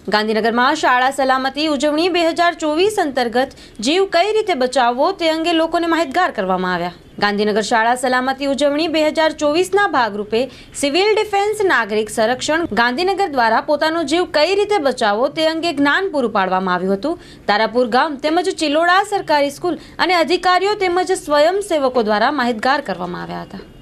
ગાંધીનગરમાં શાળા સલામતી ઉજવણી 2024 અંતર્ગત જીવ કઈ રીતે બચાવવો તે અંગે લોકોને માહિતગાર કરવામાં આવ્યા। ગાંધીનગર શાળા સલામતી ઉજવણી 2024ના ભાગરૂપે સિવિલ ડિફેન્સ નાગરિક સંરક્ષણ ગાંધીનગર દ્વારા પોતાનો જીવ કઈ રીતે બચાવવો તે અંગે જ્ઞાન પૂરું પાડવામાં આવ્યું હતું। તારાપુર ગામ તેમજ ચિલોડા સરકારી સ્કૂલ અને અધિકારીઓ તેમજ સ્વયંસેવકો દ્વારા માહિતગાર કરવામાં આવ્યા હતા।